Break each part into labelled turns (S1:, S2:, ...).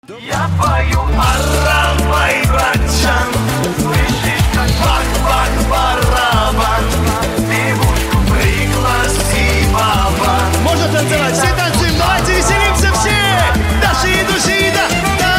S1: Я пою «Аравай, братчан», слышишь, как бах-бах барабан, девушку пригласи бабан.
S2: Можно танцевать, все танцуем, давайте веселимся все! Даши и души, да!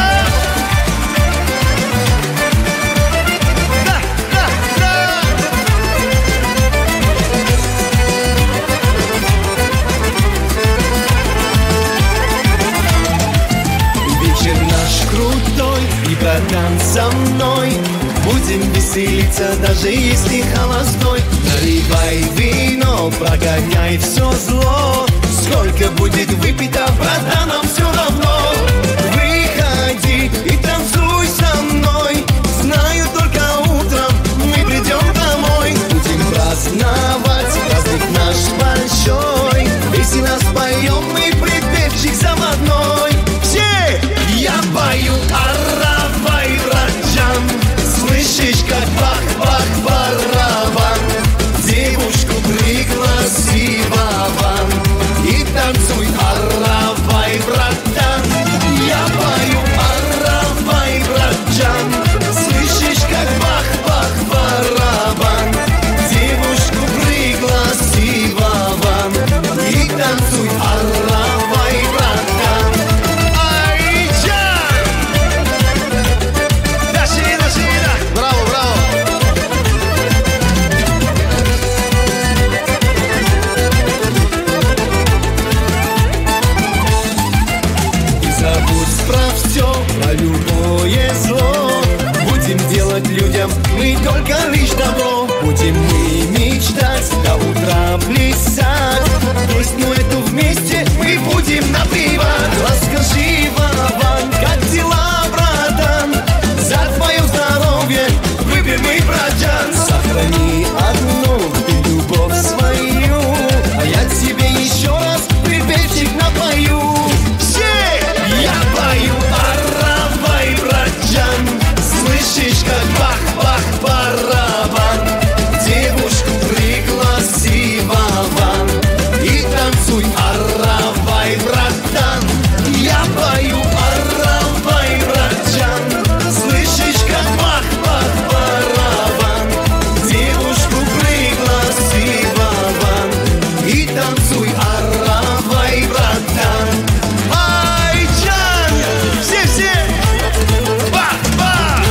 S3: Вечер наш крутой, и братан со мной. Будем веселиться, даже если холостой. Наливай вино, прогоняй все зло. Сколько будет выпито, братанам все равно. Выходи и танцуй со мной. Знаю, только утром мы придем домой. Будем праздновать, праздник наш большой. Весело споем мы припевчик заводной. Все! Я пою «Аравай, братчан», слышишь, как бах-бах барабан, девушку пригласи бабан и танцуй «Аравай, братан». Я пою «Аравай, братчан», слышишь, как бах-бах барабан, девушку пригласи бабан и танцуй «Аравай, братан».
S2: Браво, браво!
S3: И забудь про все, про любое зло. Будем делать людям мы только лишь добро. Будем мы мечтать, до утра плясать. Песню эту вместе мы будем напевать. Расскажи, Вован, как дела, братан? За твое здоровье выпьем мы, братан. Сохрани одну ты любовь свою, а я тебе еще раз припевчик напою. Все! Я пою «Аравай, братчан», слышишь, как бах-бах барабан, девушку пригласи бабан и танцуй «Аравай, братан». Я пою «Аравай, братчан», слышишь, как бах-бах барабан, девушку пригласи бабан и танцуй «Аравай, братан».
S2: Айчан! Все-все! Бах-бах!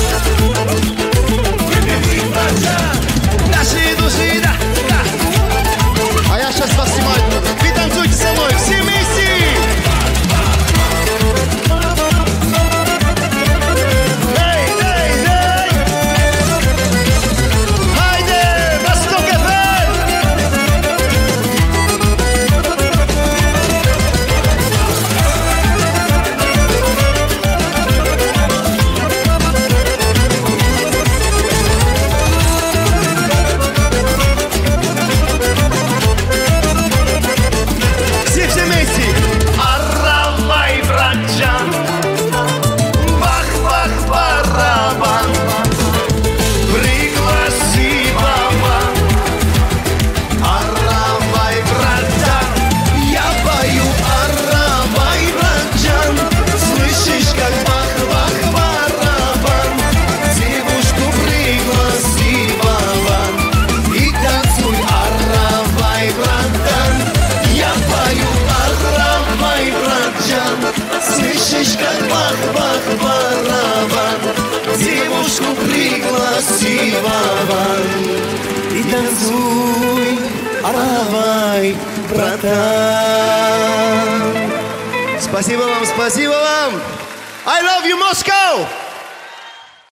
S3: Выпей, братан.
S2: Даши души, да! А я сейчас вас снимаю. Вы танцуйте со мной, все вместе! Эй, эй, эй! Хайде! Восток ФМ! Все вместе!
S1: «Аравай, братчан», бах-бах барабан, пригласи бабан. «Аравай, братан»,
S3: Я пою «Аравай, братчан», слышишь, как бах-бах барабан, девушку пригласи бабан и танцуй «Аравай, братан». Я пою «Аравай, братчан», слышишь, как бах-бах барабан, девушку пригласи бабан и танцуй «Аравай, братан».
S2: Спасибо вам, спасибо вам! I love you, Moscow!